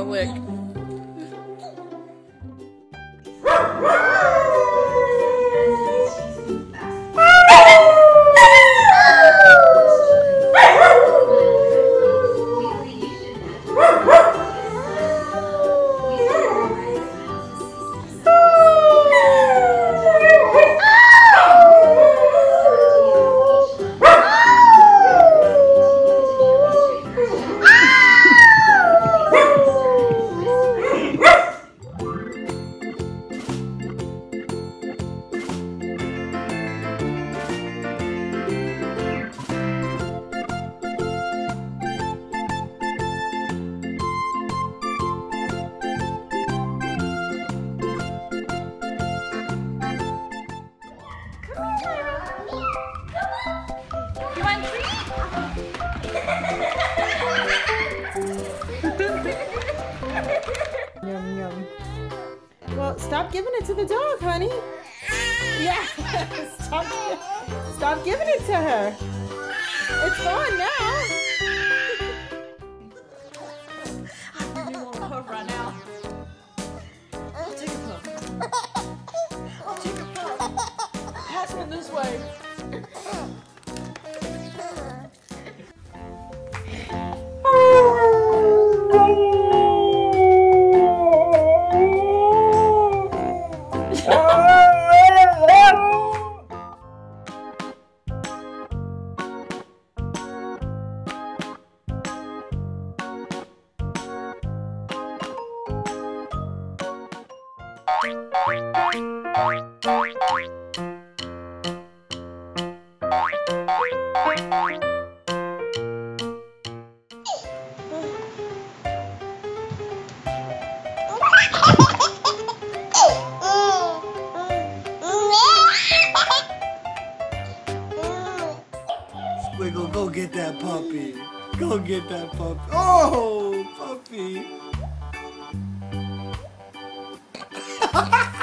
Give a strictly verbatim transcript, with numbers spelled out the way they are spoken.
lick. Yum, yum. Well, stop giving it to the dog, honey. Yeah, stop, stop giving it to her. It's gone now. I really want a hug right now. I'll take a puff. I'll take a puff. Pass one this way. Squiggle, go get that puppy. Go get that puppy. Oh, puppy.